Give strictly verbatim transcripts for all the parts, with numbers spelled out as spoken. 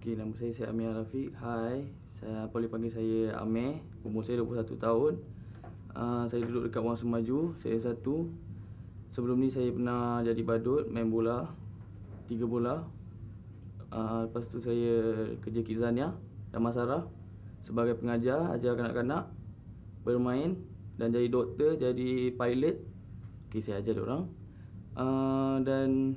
Okay, nama saya saya Amir Rafiq. Hai, saya boleh panggil saya Amir. Umur saya dua puluh satu tahun. Uh, saya duduk dekat Wang Semaju, saya satu. Sebelum ni saya pernah jadi badut, main bola, tiga bola. Uh, lepas tu saya kerja Kizania dan Masara sebagai pengajar, ajar kanak-kanak bermain dan jadi doktor, jadi pilot. Okay, saya ajar diorang. Uh, dan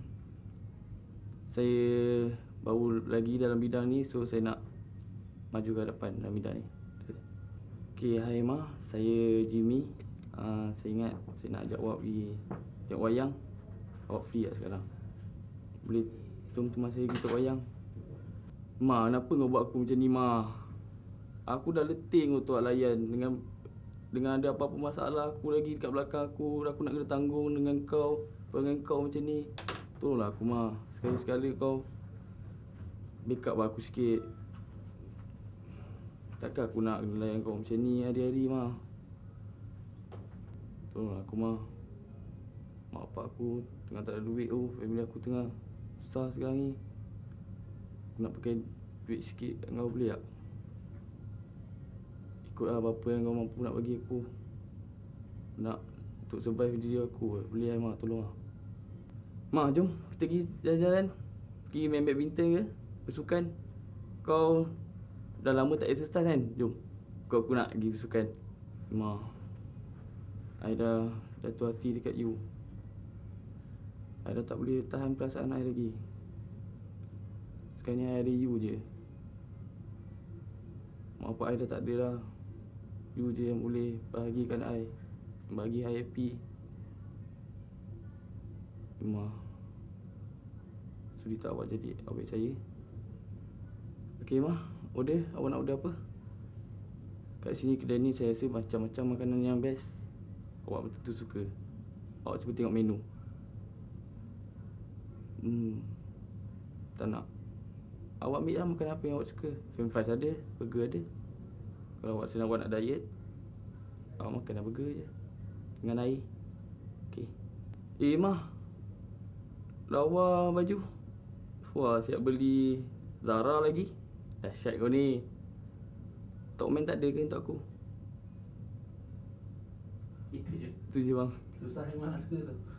saya baru lagi dalam bidang ni, so saya nak maju ke depan dalam bidang ni. Okay, hai Ma, saya Jimmy. uh, Saya ingat saya nak ajak awak pergi tengok wayang. Awak free tak sekarang? Boleh tolong teman saya pergi tengok wayang? Ma, kenapa kau buat aku macam ni, Ma? Aku dah letih kau tu layan. Dengan dengan ada apa-apa masalah, aku lagi dekat belakang aku. Aku nak kena tanggung dengan kau. Dengan kau macam ni. Tolonglah aku, Ma. Sekali-sekala kau backup aku sikit. Takkan aku nak kena layan kau macam ni hari-hari, Ma. Tolonglah aku, Ma. Mak bapak aku tengah tak ada duit tu. Family aku tengah susah sekarang ni. Aku nak pakai duit sikit. Kau boleh tak? Ikutlah apa-apa yang kau mampu nak bagi aku. Nak untuk survive diri aku. Boleh lah, Ma. Tolong lah. Ma, jom kita pergi jalan-jalan. Pergi main badminton ke? Bersukan. Kau dah lama tak exercise kan? Jom. Kau aku nak pergi bersukan. Ma, I dah jatuh hati dekat you. I dah tak boleh tahan perasaan I lagi. Sekarang ni I ada you je. Mak bapak I dah tak ada dah. You je yang boleh bahagikan I, bagi I happy. Ma, sudi tak awak jadi awak saya? Okey, Ma. Order. Awak nak order apa? Kat sini kedai ni saya rasa macam-macam makanan yang best. Awak betul-betul suka. Awak cuba tengok menu. Hmm, tak nak. Awak ambil lah makan apa yang awak suka. French fries ada, burger ada. Kalau awak senang awak nak diet, awak makan burger je dengan air. Okey. Eh, Ma, lawa baju. Wah, siap beli Zara lagi. Dahsyat kau ni. Tok Man tak ada ke untuk aku? Itu je. Itu je, bang. Susah yang mana suka tu.